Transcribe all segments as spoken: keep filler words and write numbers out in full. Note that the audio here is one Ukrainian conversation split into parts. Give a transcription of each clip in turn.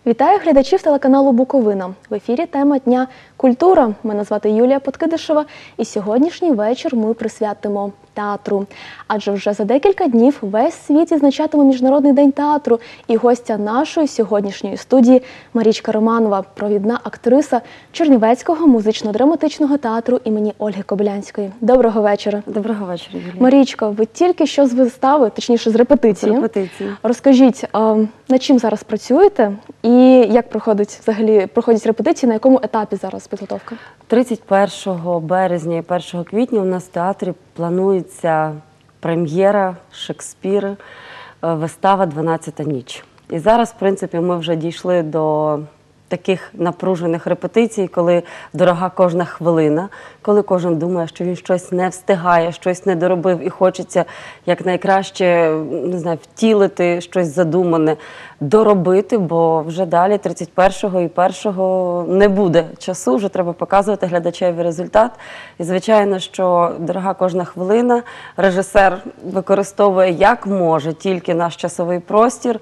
Вітаю глядачів телеканалу Буковина. В ефірі тема дня «Культура». Мене звати Юлія Подкидишева, і сьогоднішній вечір ми присвятимо театру. Адже вже за декілька днів весь світ відзначатиме Міжнародний день театру. І гостя нашої сьогоднішньої студії Марічка Романова, провідна актриса Чернівецького музично-драматичного театру імені Ольги Кобилянської. Доброго вечора. Доброго вечора, Юлія. Марічка, ви тільки що з вистави, точніше з репетиції. З репетиції. Розкажіть, над чим зараз працюєте і як проходить взагалі проходять репетиції, на якому етапі зараз підготовка? тридцять першого березня і першого квітня у нас в театрі планується прем'єра Шекспіра, вистава «дванадцята ніч». І зараз, в принципі, ми вже дійшли до таких напружених репетицій, коли дорога кожна хвилина, коли кожен думає, що він щось не встигає, щось не доробив і хочеться якнайкраще, не знаю, втілити щось задумане, доробити, бо вже далі тридцять першого і першого не буде часу, вже треба показувати глядачеві результат. І, звичайно, що дорога кожна хвилина, режисер використовує як може тільки наш часовий простір.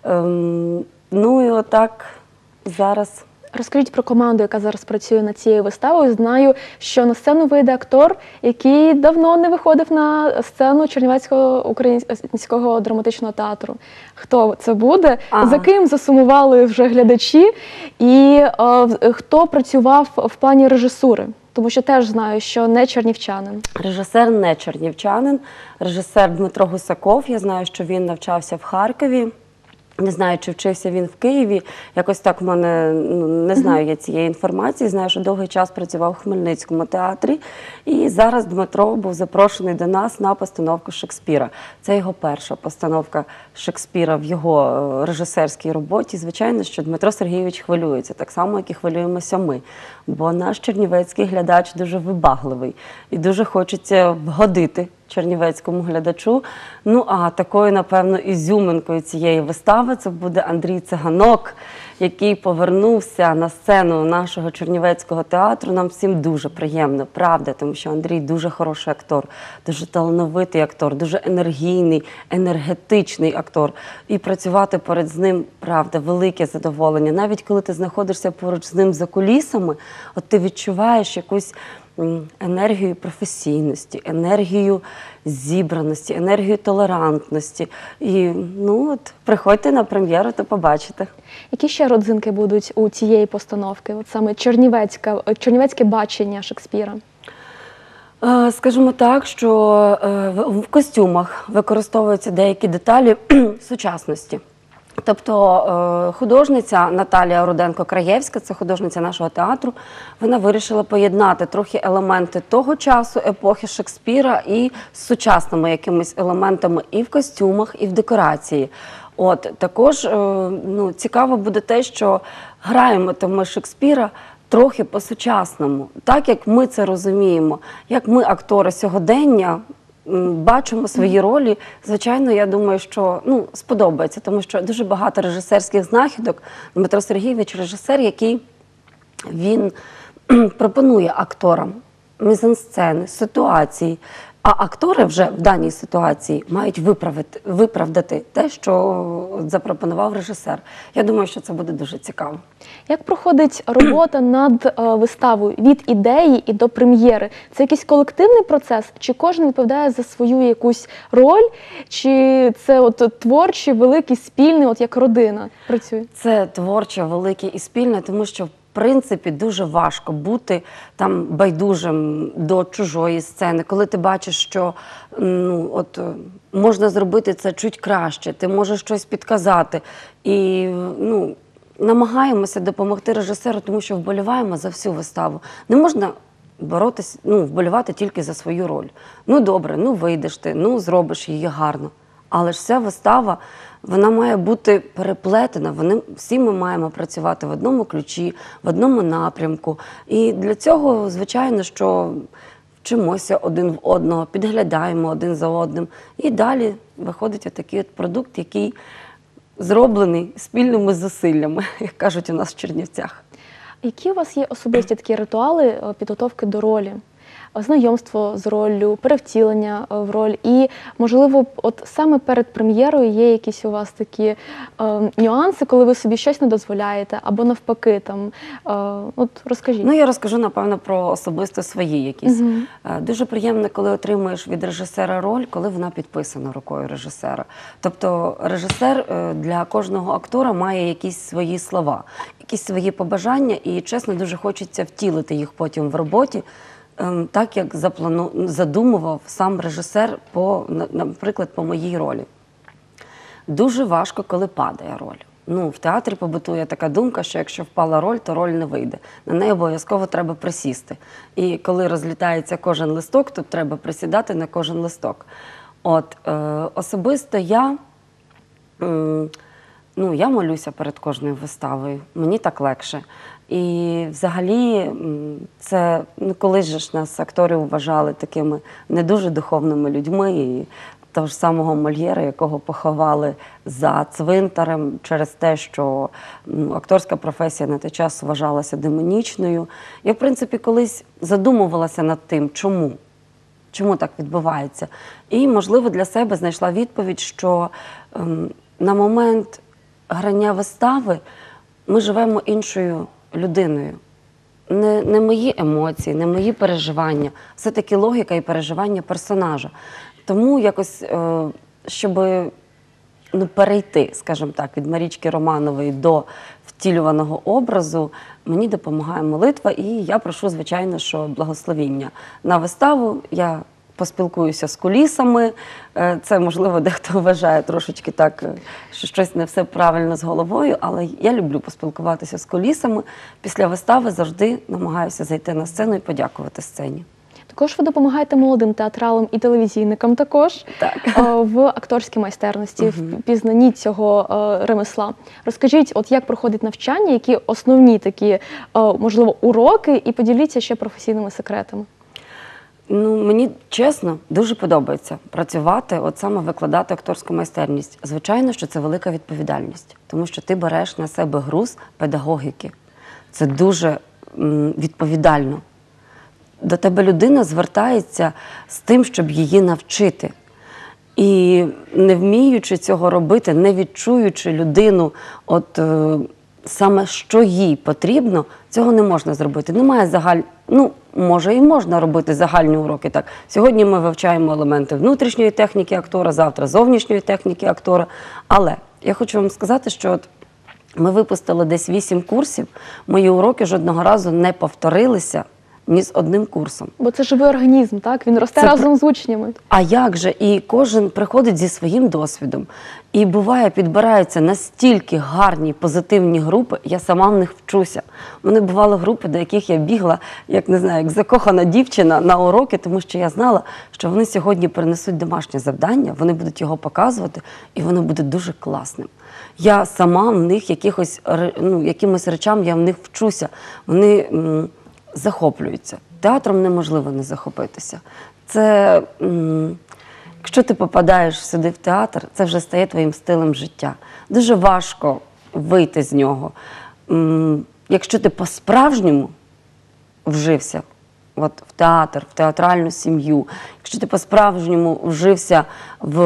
Ем, ну і отак зараз. Розкажіть про команду, яка зараз працює над цією виставою. Знаю, що на сцену вийде актор, який давно не виходив на сцену Чернівецького українського драматичного театру. Хто це буде? Ага. За ким засумували вже глядачі? І е, хто працював в плані режисури? Тому що теж знаю, що не чернівчанин. Режисер не чернівчанин. Режисер Дмитро Гусаков. Я знаю, що він навчався в Харкові. Не знаю, чи вчився він в Києві, якось так в мене, ну, не знаю я цієї інформації, знаю, що довгий час працював в Хмельницькому театрі, і зараз Дмитро був запрошений до нас на постановку Шекспіра. Це його перша постановка Шекспіра в його режисерській роботі. Звичайно, що Дмитро Сергійович хвилюється, так само, як і хвилюємося ми, бо наш чернівецький глядач дуже вибагливий і дуже хочеться вгодити чернівецькому глядачу. Ну, а такою, напевно, ізюминкою цієї вистави це буде Андрій Циганок, який повернувся на сцену нашого чернівецького театру. Нам всім дуже приємно, правда, тому що Андрій дуже хороший актор, дуже талановитий актор, дуже енергійний, енергетичний актор. І працювати поряд з ним, правда, велике задоволення. Навіть коли ти знаходишся поруч з ним за кулісами, от ти відчуваєш якусь енергію професійності, енергію зібраності, енергію толерантності. І, ну, от, приходьте на прем'єру, то побачите. Які ще родзинки будуть у цієї постановки? От саме чернівецьке, чернівецьке бачення Шекспіра? Скажімо так, що в костюмах використовуються деякі деталі сучасності. Тобто художниця Наталія Руденко-Краєвська, це художниця нашого театру, вона вирішила поєднати трохи елементи того часу, епохи Шекспіра, і з сучасними якимись елементами і в костюмах, і в декорації. От, також ну, цікаво буде те, що граємо ми Шекспіра трохи по-сучасному, так як ми це розуміємо, як ми, актори сьогодення, бачимо свої ролі. Звичайно, я думаю, що ну, сподобається, тому що дуже багато режисерських знахідок. Дмитро Сергійович – режисер, який він пропонує акторам мізансцени, ситуації, а актори вже в даній ситуації мають виправити, виправдати те, що запропонував режисер. Я думаю, що це буде дуже цікаво. Як проходить робота над е, виставою від ідеї і до прем'єри? Це якийсь колективний процес? Чи кожен відповідає за свою якусь роль? Чи це от творчий, великий, спільний, от як родина працює? Це творче, велике і спільне, тому що в принципі, дуже важко бути там байдужим до чужої сцени, коли ти бачиш, що ну, от, можна зробити це чуть краще, ти можеш щось підказати. І ну, намагаємося допомогти режисеру, тому що вболіваємо за всю виставу. Не можна боротись, ну, вболівати тільки за свою роль. Ну добре, ну вийдеш ти, ну зробиш її гарно. Але ж вся вистава, вона має бути переплетена, вони, всі ми маємо працювати в одному ключі, в одному напрямку. І для цього, звичайно, що вчимося один в одного, підглядаємо один за одним. І далі виходить отакий от продукт, який зроблений спільними зусиллями, як кажуть у нас в Чернівцях. Які у вас є особисті такі ритуали підготовки до ролі? знайомство з роллю, перевтілення е, в роль. І, можливо, от саме перед прем'єрою є якісь у вас такі е, нюанси, коли ви собі щось не дозволяєте, або навпаки, там, е, от розкажіть. Ну, я розкажу, напевно, про особисто свої якісь. Мгм. Е, Дуже приємно, коли отримуєш від режисера роль, коли вона підписана рукою режисера. Тобто режисер е, для кожного актора має якісь свої слова, якісь свої побажання, і, чесно, дуже хочеться втілити їх потім в роботі, ем, так, як заплану... задумував сам режисер, по, на- наприклад, по моїй ролі. Дуже важко, коли падає роль. Ну, в театрі побутує така думка, що якщо впала роль, то роль не вийде. На неї обов'язково треба присісти. І коли розлітається кожен листок, то треба присідати на кожен листок. От, е, особисто я, м, ну, я молюся перед кожною виставою, мені так легше. І взагалі, м, це, ну, колись же ж нас актори вважали такими не дуже духовними людьми. І того ж самого Мольєра, якого поховали за цвинтарем через те, що ну, акторська професія на той час вважалася демонічною. Я, в принципі, колись задумувалася над тим, чому. Чому так відбувається? І, можливо, для себе знайшла відповідь, що ем, на момент грання вистави ми живемо іншою людиною. Не, не мої емоції, не мої переживання. Все-таки логіка і переживання персонажа. Тому якось, е, щоб ну, перейти, скажімо так, від Марічки Романової до втілюваного образу, мені допомагає молитва, і я прошу, звичайно, що благословіння на виставу. Я поспілкуюся з кулісами. Е, Це, можливо, дехто вважає трошечки так, е, що щось не все правильно з головою, але я люблю поспілкуватися з кулісами. Після вистави завжди намагаюся зайти на сцену і подякувати сцені. Також ви допомагаєте молодим театралам і телевізійникам також Так. е, в акторській майстерності, в пізнанні цього е, ремесла. Розкажіть, от як проходить навчання, які основні такі, е, можливо, уроки, і поділіться ще професійними секретами. Ну, мені, чесно, дуже подобається працювати, от саме викладати акторську майстерність. Звичайно, що це велика відповідальність, тому що ти береш на себе груз педагогіки. Це дуже м, відповідально. До тебе людина звертається з тим, щоб її навчити. І не вміючи цього робити, не відчуючи людину, от е, саме що їй потрібно, цього не можна зробити. Немає загаль... Ну, може і можна робити загальні уроки. Так. Сьогодні ми вивчаємо елементи внутрішньої техніки актора, завтра зовнішньої техніки актора. Але я хочу вам сказати, що от ми випустили десь вісім курсів, мої уроки жодного разу не повторилися ні з одним курсом. Бо це живий організм, так? Він росте Це разом з учнями. А як же? І кожен приходить зі своїм досвідом. І буває, підбираються настільки гарні, позитивні групи, я сама в них вчуся. У мене бували групи, до яких я бігла, як не знаю, як закохана дівчина на уроки, тому що я знала, що вони сьогодні принесуть домашнє завдання, вони будуть його показувати, і воно буде дуже класним. Я сама в них якихось, ну, якимось речам, я в них вчуся. Вони м, захоплюються. Театром неможливо не захопитися. Це, м, якщо ти попадаєш сюди в театр, це вже стає твоїм стилем життя. Дуже важко вийти з нього. М, якщо ти по-справжньому вжився от, в театр, в театральну сім'ю, якщо ти по-справжньому вжився в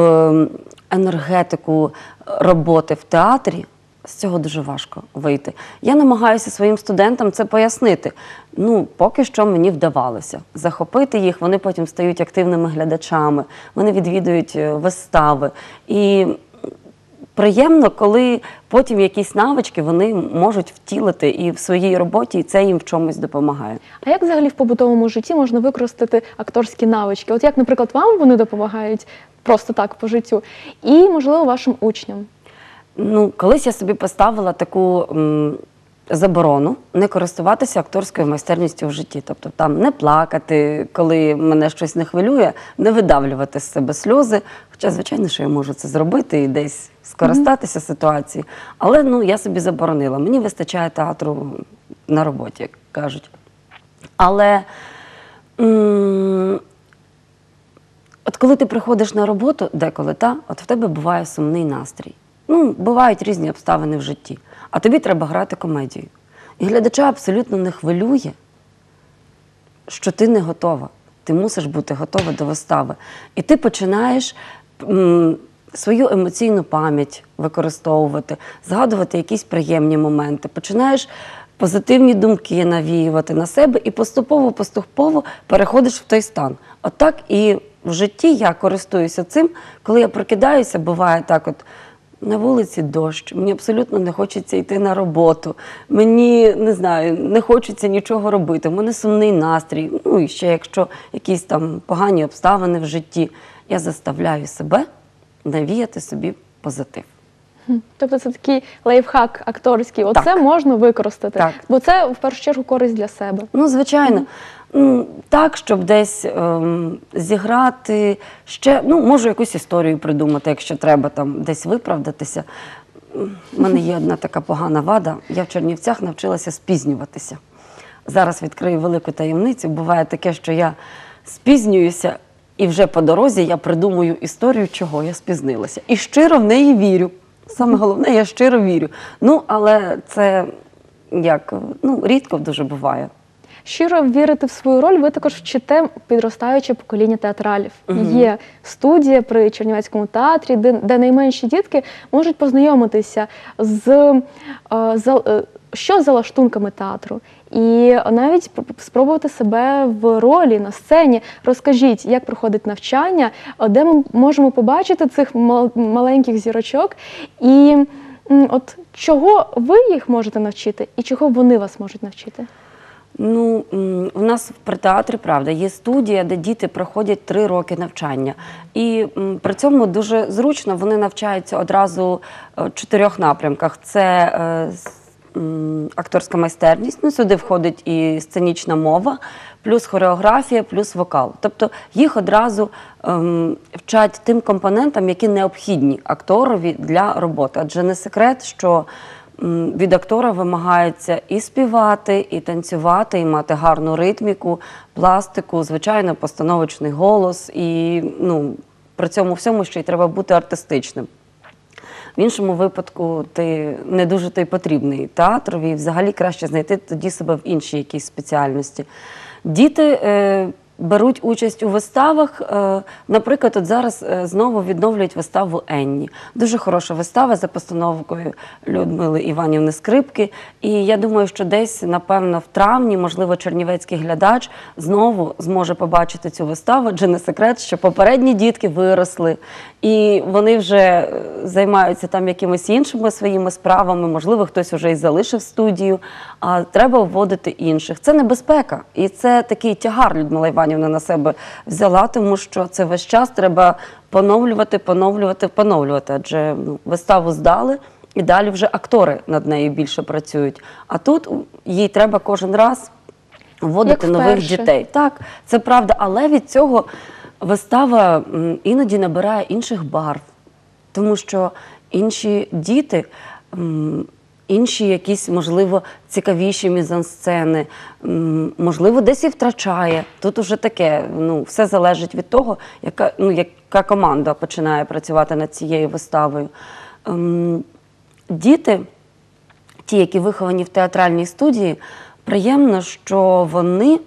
енергетику роботи в театрі, з цього дуже важко вийти. Я намагаюся своїм студентам це пояснити. Ну, поки що мені вдавалося захопити їх, вони потім стають активними глядачами, вони відвідують вистави. І приємно, коли потім якісь навички вони можуть втілити і в своїй роботі, і це їм в чомусь допомагає. А як взагалі в побутовому житті можна використати акторські навички? От як, наприклад, вам вони допомагають просто так по життю, і, можливо, вашим учням? Ну, колись я собі поставила таку м, заборону не користуватися акторською майстерністю в житті. Тобто там не плакати, коли мене щось не хвилює, не видавлювати з себе сльози. Хоча, звичайно, що я можу це зробити і десь скористатися mm-hmm. ситуацією. Але ну, я собі заборонила. Мені вистачає театру на роботі, як кажуть. Але м, от коли ти приходиш на роботу, деколи, та, от в тебе буває сумний настрій. Ну, бувають різні обставини в житті, а тобі треба грати комедію. І глядача абсолютно не хвилює, що ти не готова. ти мусиш бути готова до вистави. І ти починаєш м, свою емоційну пам'ять використовувати, згадувати якісь приємні моменти, починаєш позитивні думки навіювати на себе і поступово-поступово переходиш в той стан. Отак і в житті я користуюся цим, коли я прокидаюся, буває так от, на вулиці дощ, мені абсолютно не хочеться йти на роботу, мені, не знаю, не хочеться нічого робити, в мене сумний настрій, ну і ще якщо якісь там погані обставини в житті, я заставляю себе навіяти собі позитив. Мгм. Тобто це такий лайфхак акторський, оце Так. можна використати, Так. бо це в першу чергу користь для себе. Ну, звичайно. М, Так, щоб десь ем, зіграти ще, ну, можу якусь історію придумати, якщо треба там десь виправдатися. У мене є одна така погана вада. Я в Чернівцях навчилася спізнюватися. Зараз відкрию велику таємницю. Буває таке, що я спізнююся, і вже по дорозі я придумую історію, чого я спізнилася. І щиро в неї вірю. Саме головне, я щиро вірю. Ну, але це як, ну, рідко дуже буває. Щиро вірити в свою роль ви також вчите підростаюче покоління театралів. Мгм. Є студія при Чернівецькому театрі, де, де найменші дітки можуть познайомитися з е, за, е, що за лаштунками театру. І навіть п- спробувати себе в ролі на сцені. Розкажіть, як проходить навчання, е, де ми можемо побачити цих мал- маленьких зірочок, і м, от чого ви їх можете навчити, і чого вони вас можуть навчити? Ну, м, у нас при театрі, правда, є студія, де діти проходять три роки навчання. І м, при цьому дуже зручно вони навчаються одразу е, в чотирьох напрямках. Це е, с- м, акторська майстерність, ну, сюди входить і сценічна мова, плюс хореографія, плюс вокал. Тобто їх одразу ем, вчать тим компонентам, які необхідні акторові для роботи. Адже не секрет, що м, від актора вимагається і співати, і танцювати, і мати гарну ритміку, пластику, звичайно, постановочний голос, і ну, при цьому всьому ще й треба бути артистичним. В іншому випадку ти не дуже той потрібний театрові, і взагалі краще знайти тоді себе в іншій якійсь спеціальності. Діти е, беруть участь у виставах. Е, наприклад, от зараз е, знову відновлюють виставу «Енні». Дуже хороша вистава за постановкою Людмили Іванівни Скрипки. І я думаю, що десь, напевно, в травні, можливо, чернівецький глядач знову зможе побачити цю виставу, адже не секрет, що попередні дітки виросли, і вони вже е, займаються там якимись іншими своїми справами, можливо, хтось вже і залишив студію, а треба вводити інших. Це небезпека, і це такий тягар Людмила Іванівна на себе взяла, тому що це весь час треба поновлювати, поновлювати, поновлювати, адже ну, виставу здали, і далі вже актори над нею більше працюють. А тут їй треба кожен раз вводити Як нових вперше. дітей. Так, це правда, але від цього вистава м, іноді набирає інших барв, тому що інші діти, м, інші якісь, можливо, цікавіші мізансцени, м, можливо, десь і втрачає. Тут уже таке, ну, все залежить від того, яка, ну, яка команда починає працювати над цією виставою. Ем, Діти, ті, які виховані в театральній студії, приємно, що вони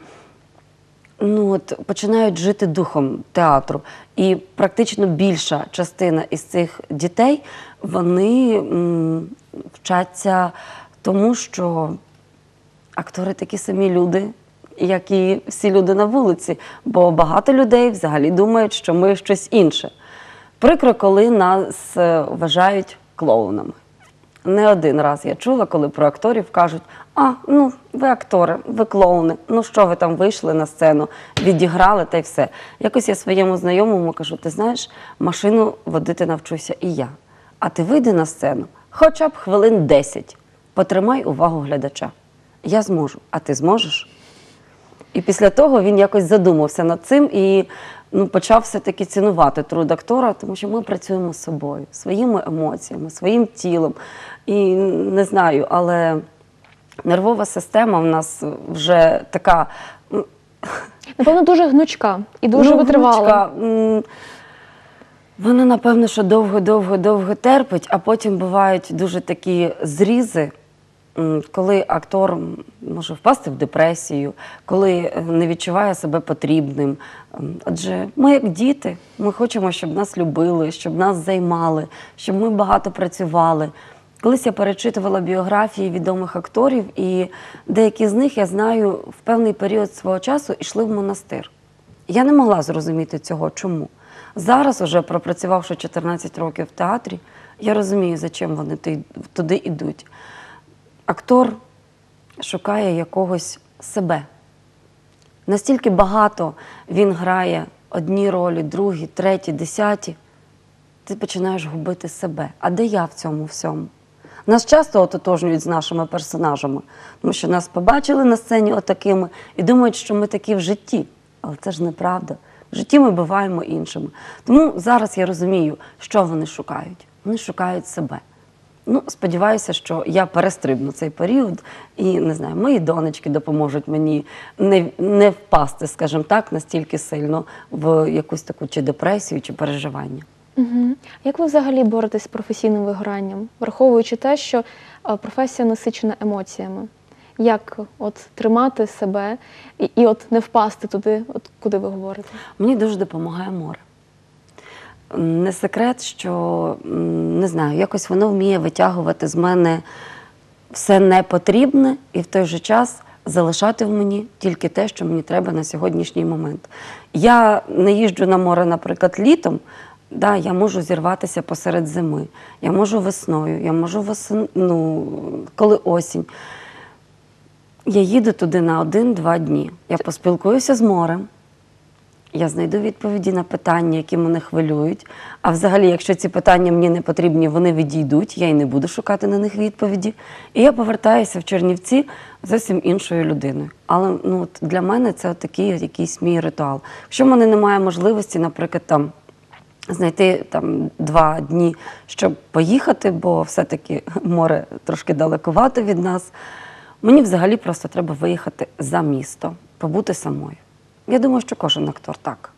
ну, от, починають жити духом театру. І практично більша частина із цих дітей, вони м, вчаться тому, що актори такі самі люди, як і всі люди на вулиці. Бо багато людей взагалі думають, що ми щось інше. Прикро, коли нас е, вважають клоунами. Не один раз я чула, коли про акторів кажуть: а, ну, ви актори, ви клоуни, ну що ви там вийшли на сцену, відіграли та й все. Якось я своєму знайомому кажу: ти знаєш, машину водити навчуся і я. А ти вийди на сцену, хоча б хвилин десять, потримай увагу глядача. Я зможу, а ти зможеш? І після того він якось задумався над цим і ну, почав все-таки цінувати труд актора, тому що ми працюємо з собою, своїми емоціями, своїм тілом. І не знаю, але нервова система в нас вже така, м, Напевно, дуже гнучка і дуже ну, витривала. гнучка. М, Вона, напевно, що довго-довго-довго терпить, а потім бувають дуже такі зрізи, м, коли актор може впасти в депресію, коли не відчуває себе потрібним. М, Адже ми як діти, ми хочемо, щоб нас любили, щоб нас займали, щоб ми багато працювали. Колись я перечитувала біографії відомих акторів, і деякі з них, я знаю, в певний період свого часу йшли в монастир. Я не могла зрозуміти цього, чому. Зараз, уже пропрацювавши чотирнадцять років в театрі, я розумію, за чим вони туди йдуть. Актор шукає якогось себе. Настільки багато він грає одні ролі, другі, треті, десяті, ти починаєш губити себе. А де я в цьому всьому? Нас часто ототожнюють з нашими персонажами, тому що нас побачили на сцені отакими і думають, що ми такі в житті. Але це ж неправда. В житті ми буваємо іншими. Тому зараз я розумію, що вони шукають. Вони шукають себе. Ну, сподіваюся, що я перестрибну цей період і, не знаю, мої донечки допоможуть мені не, не впасти, скажімо так, настільки сильно в якусь таку чи депресію, чи переживання. Угу. Як ви взагалі боретесь з професійним вигоранням, враховуючи те, що е, професія насичена емоціями? Як от тримати себе і, і от не впасти туди, от куди ви говорите? Мені дуже допомагає море. Не секрет, що, не знаю, якось воно вміє витягувати з мене все непотрібне і в той же час залишати в мені тільки те, що мені треба на сьогоднішній момент. Я не їжджу на море, наприклад, літом, да, я можу зірватися посеред зими, я можу весною, я можу весен... ну, коли осінь. Я їду туди на один-два дні. Я поспілкуюся з морем, я знайду відповіді на питання, які мене хвилюють. А взагалі, якщо ці питання мені не потрібні, вони відійдуть, я й не буду шукати на них відповіді. І я повертаюся в Чернівці зовсім іншою людиною. Але ну, от для мене це такий якийсь мій ритуал. Якщо в мене немає можливості, наприклад, там, знайти там, два дні, щоб поїхати, бо все-таки море трошки далекувато від нас, мені взагалі просто треба виїхати за місто, побути самою. Я думаю, що кожен актор так.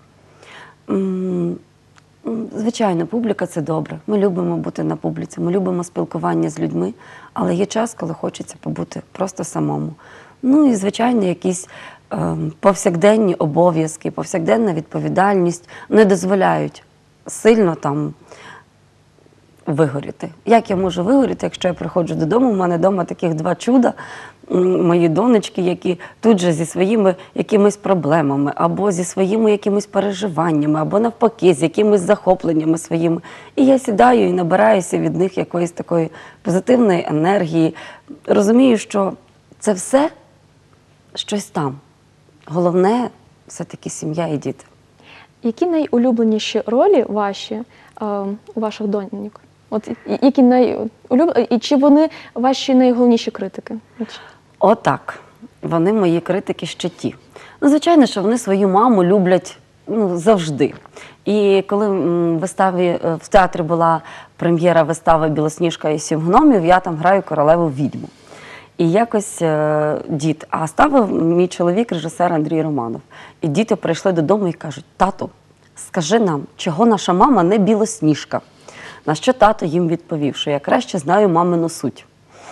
Звичайно, публіка – це добре. Ми любимо бути на публіці, ми любимо спілкування з людьми, але є час, коли хочеться побути просто самому. Ну і, звичайно, якісь е, повсякденні обов'язки, повсякденна відповідальність не дозволяють сильно там вигоріти. Як я можу вигоріти, якщо я приходжу додому, у мене вдома таких два чуда, мої донечки, які тут же зі своїми якимись проблемами, або зі своїми якимись переживаннями, або навпаки, з якимись захопленнями своїми. І я сідаю і набираюся від них якоїсь такої позитивної енергії. Розумію, що це все щось там. Головне – все-таки сім'я і діти. Які найулюбленіші ролі ваші е, у ваших доньок? От які найулюблені, і чи вони ваші найголовніші критики? Отак. Вони мої критики ще ті. Ну, звичайно, що вони свою маму люблять ну, завжди. І коли в виставі, в театрі була прем'єра вистави «Білосніжка і сім гномів», я там граю королеву-відьму. І якось е, дід, а ставив мій чоловік, режисер Андрій Романов. І діти прийшли додому і кажуть: «Тату, скажи нам, чого наша мама не Білосніжка?» На що тато їм відповів, що я краще знаю мамину суть.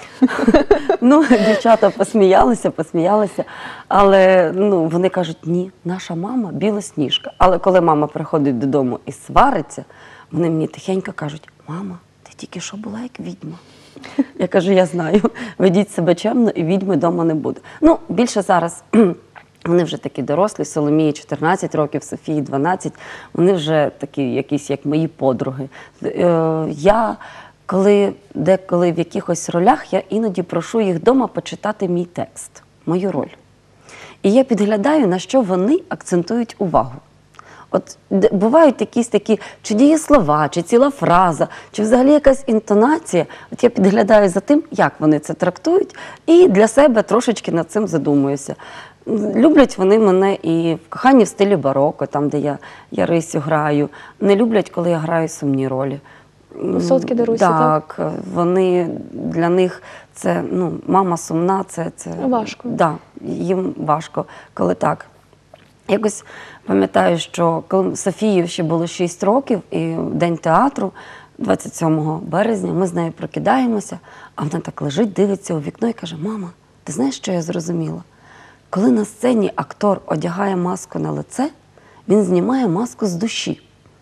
Ну, дівчата посміялися, посміялися, але ну, вони кажуть: ні, наша мама Білосніжка. Але коли мама приходить додому і свариться, вони мені тихенько кажуть: мама, ти тільки що була як відьма. Я кажу: я знаю, ведіть себе чемно і відьми вдома не буде. Ну, більше зараз вони вже такі дорослі, Соломії чотирнадцять років, Софії дванадцять, вони вже такі якісь, як мої подруги. Я, коли деколи в якихось ролях, я іноді прошу їх вдома почитати мій текст, мою роль. І я підглядаю, на що вони акцентують увагу. От бувають якісь такі, чи дієслова, чи ціла фраза, чи взагалі якась інтонація. От я підглядаю за тим, як вони це трактують, і для себе трошечки над цим задумуюся. Люблять вони мене і в «Коханні в стилі бароко», там, де я Ярисю граю. Не люблять, коли я граю сумні ролі. Висоцький Дарусі, так? Так, вони, для них це, ну, мама сумна, це... це важко. Да, їм важко, коли так. Якось пам'ятаю, що коли Софії ще було шість років, і День театру, двадцять сьомого березня, ми з нею прокидаємося, а вона так лежить, дивиться у вікно і каже: мама, ти знаєш, що я зрозуміла? Коли на сцені актор одягає маску на лице, він знімає маску з душі.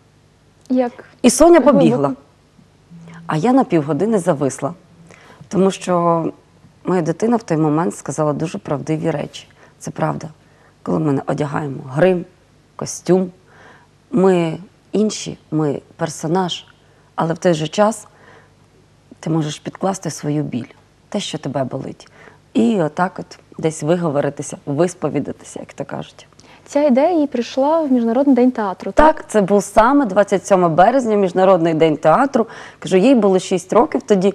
Як І Соня побігла. глибоко. А я на півгодини зависла. Тому що моя дитина в той момент сказала дуже правдиві речі. Це правда. Коли ми одягаємо грим, костюм, ми інші, ми персонаж, але в той же час ти можеш підкласти свою біль, те, що тебе болить. І отак от десь виговоритися, висповідатися, як то кажуть. Ця ідея їй прийшла в Міжнародний день театру, так? Так, це був саме двадцять сьомого березня, Міжнародний день театру. Кажу, їй було шість років тоді.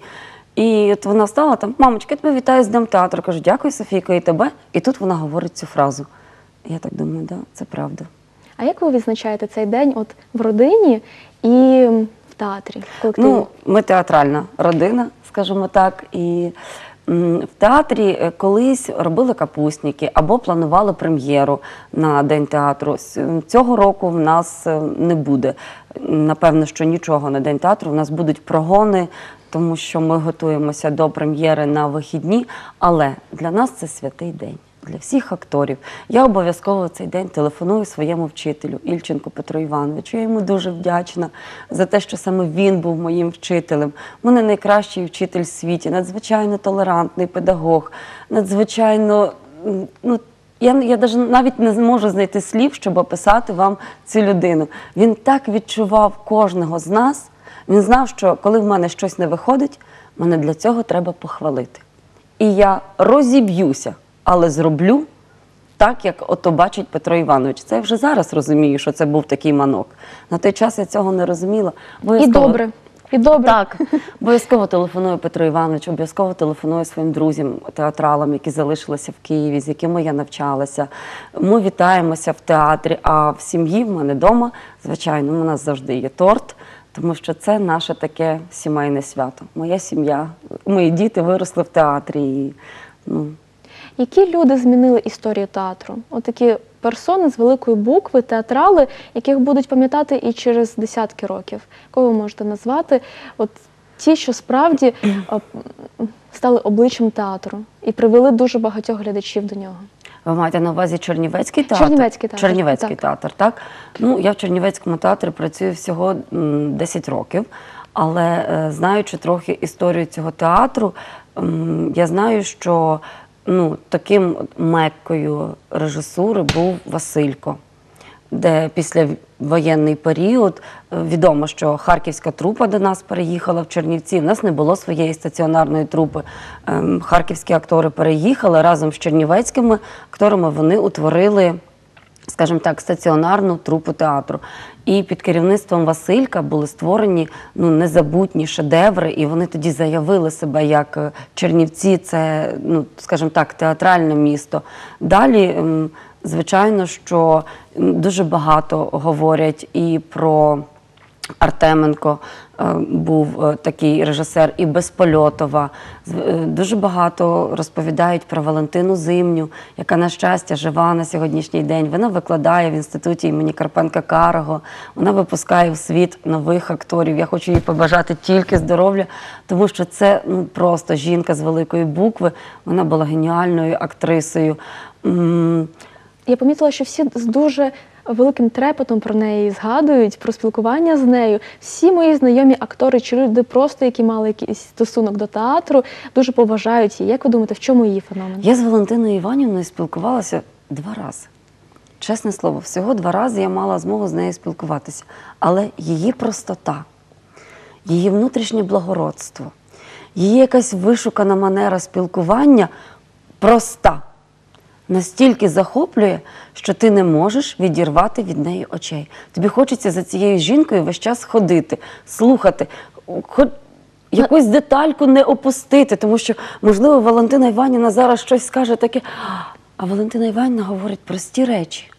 І от вона стала там: мамочка, я тебе вітаю з Днем театру. Кажу, дякую, Софійко, і тебе. І тут вона говорить цю фразу. І я так думаю, да, це правда. А як ви відзначаєте цей день от в родині і в театрі, в колективі? Ну, ми театральна родина, скажімо так, і м, в театрі е, колись робили капустники або планували прем'єру на День театру. С- Цього року в нас е, не буде. Напевно, що нічого на День театру. У нас будуть прогони, тому що ми готуємося до прем'єри на вихідні, але для нас це святий день. Для всіх акторів. Я обов'язково в цей день телефоную своєму вчителю Ільченку Петру Івановичу. Я йому дуже вдячна за те, що саме він був моїм вчителем. У мене найкращий вчитель в світі, надзвичайно толерантний педагог, надзвичайно, ну, я, я навіть не зможу знайти слів, щоб описати вам цю людину. Він так відчував кожного з нас. Він знав, що коли в мене щось не виходить, мене для цього треба похвалити. І я розіб'юся, але зроблю так, як ото бачить Петро Іванович. Це я вже зараз розумію, що це був такий манок. На той час я цього не розуміла. І Обов'язково- добре, і добре. Так, обов'язково телефоную Петру Івановичу, обов'язково телефоную своїм друзям, театралам, які залишилися в Києві, з якими я навчалася. Ми вітаємося в театрі, а в сім'ї, в мене вдома, звичайно, у нас завжди є торт, тому що це наше таке сімейне свято. Моя сім'я, мої діти виросли в театрі. І, ну, Які люди змінили історію театру? От такі персони з великої букви, театрали, яких будуть пам'ятати і через десятки років. Кого ви можете назвати? От ті, що справді е, стали обличчям театру і привели дуже багатьох глядачів до нього. ви маєте на увазі Чернівецький театр? Чернівецький театр, Чернівецький так. театр, так. Ну, я в Чернівецькому театрі працюю всього м, десять років, але е, знаючи трохи історію цього театру, м, я знаю, що ну, таким от меккою режисури був Василько, де після воєнний період е, відомо, що харківська трупа до нас переїхала в Чернівці. У нас не було своєї стаціонарної трупи. Ем, Харківські актори переїхали разом з чернівецькими акторами. Вони утворили, скажімо так, стаціонарну трупу театру. І під керівництвом Василька були створені ну, незабутні шедеври, і вони тоді заявили себе як е, Чернівці, це, ну, скажімо так, театральне місто. Далі, ем, звичайно, що м, дуже багато говорять і про Артеменко, е, був е, такий режисер, і Безпольотова. З- е, Дуже багато розповідають про Валентину Зимню, яка, на щастя, жива на сьогоднішній день. Вона викладає в інституті імені Карпенка-Карого, вона випускає в світ нових акторів. Я хочу їй побажати тільки здоров'я, тому що це ну, просто жінка з великої букви. Вона була геніальною актрисою. М, Я помітила, що всі з дуже великим трепетом про неї згадують, про спілкування з нею. Всі мої знайомі актори чи люди просто, які мали якийсь стосунок до театру, дуже поважають її. Як ви думаєте, в чому її феномен? Я з Валентиною Іванівною спілкувалася два рази. Чесне слово, всього два рази я мала змогу з нею спілкуватися. Але її простота, її внутрішнє благородство, її якась вишукана манера спілкування проста. Настільки захоплює, що ти не можеш відірвати від неї очей. Тобі хочеться за цією жінкою весь час ходити, слухати, хоч якусь детальку не опустити, тому що, можливо, Валентина Іванівна зараз щось скаже таке, а Валентина Іванівна говорить прості речі.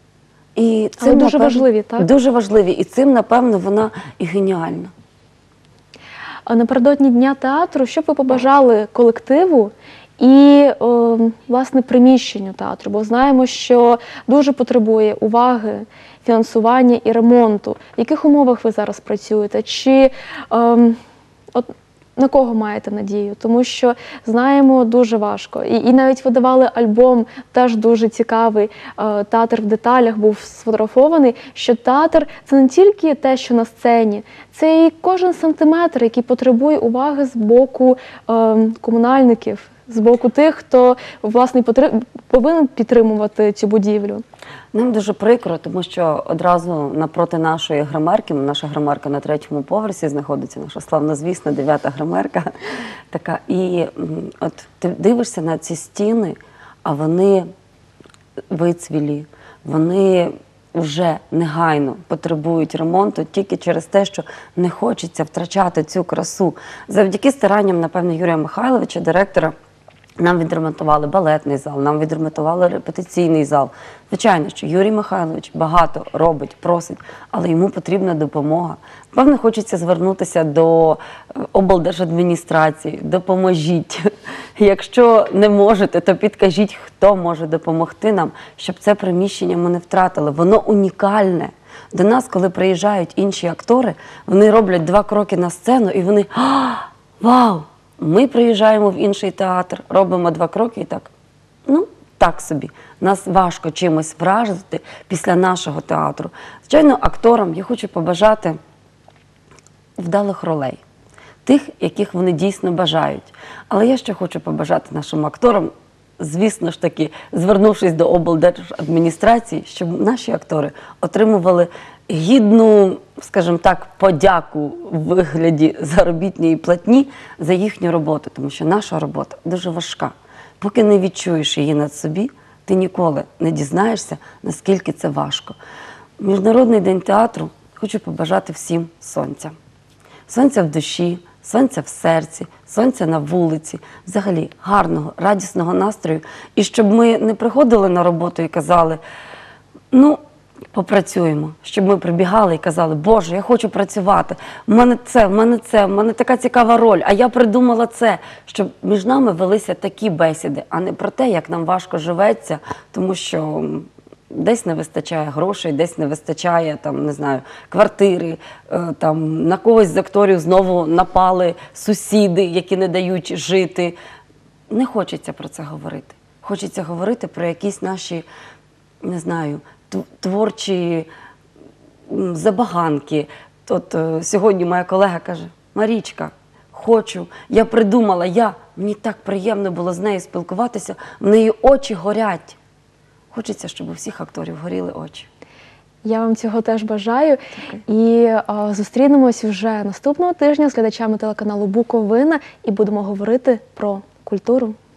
І це Але дуже важливі, так? Дуже важливі. І цим, напевно, вона і геніальна. А напередодні Дня театру, що б ви побажали колективу і, о, власне, приміщенню театру, бо знаємо, що дуже потребує уваги, фінансування і ремонту. В яких умовах ви зараз працюєте? Чи ем, от, на кого маєте надію? Тому що, знаємо, дуже важко. І, і навіть видавали альбом, теж дуже цікавий, е, «Театр в деталях» був сфотографований, що театр – це не тільки те, що на сцені, це і кожен сантиметр, який потребує уваги з боку е, комунальників, з боку тих, хто, власне, потр- повинен підтримувати цю будівлю. Нам дуже прикро, тому що одразу напроти нашої гримерки, наша гримерка на третьому поверсі знаходиться, наша славнозвісна дев'ята гримерка. Така. І м, от ти дивишся на ці стіни, а вони вицвілі, вони вже негайно потребують ремонту тільки через те, що не хочеться втрачати цю красу. Завдяки старанням, напевно, Юрія Михайловича, директора, нам відремонтували балетний зал, нам відремонтували репетиційний зал. Звичайно, що Юрій Михайлович багато робить, просить, але йому потрібна допомога. Певно, хочеться звернутися до облдержадміністрації, допоможіть. Якщо не можете, то підкажіть, хто може допомогти нам, щоб це приміщення ми не втратили. Воно унікальне. До нас, коли приїжджають інші актори, вони роблять два кроки на сцену і вони «А, вау!» Ми приїжджаємо в інший театр, робимо два кроки і так, ну, так собі. Нас важко чимось вражити після нашого театру. Звичайно, акторам я хочу побажати вдалих ролей, тих, яких вони дійсно бажають. Але я ще хочу побажати нашим акторам, звісно ж таки, звернувшись до облдержадміністрації, щоб наші актори отримували гідну, скажімо так, подяку в вигляді заробітної платні за їхню роботу, тому що наша робота дуже важка. Поки не відчуєш її над собі, ти ніколи не дізнаєшся, наскільки це важко. Міжнародний день театру хочу побажати всім сонця. Сонця в душі, сонця в серці, сонця на вулиці, взагалі гарного, радісного настрою. І щоб ми не приходили на роботу і казали, ну, попрацюємо, щоб ми прибігали і казали, Боже, я хочу працювати, в мене це, в мене це, в мене така цікава роль, а я придумала це. Щоб між нами велися такі бесіди, а не про те, як нам важко живеться, тому що десь не вистачає грошей, десь не вистачає, там, не знаю, квартири, там, на когось з акторів знову напали сусіди, які не дають жити. Не хочеться про це говорити. Хочеться говорити про якісь наші, не знаю, творчі забаганки. От сьогодні моя колега каже, Марічка, хочу, я придумала, я, мені так приємно було з нею спілкуватися, в неї очі горять. Хочеться, щоб у всіх акторів горіли очі. Я вам цього теж бажаю. І а, зустрінемось вже наступного тижня з глядачами телеканалу Буковина і будемо говорити про культуру.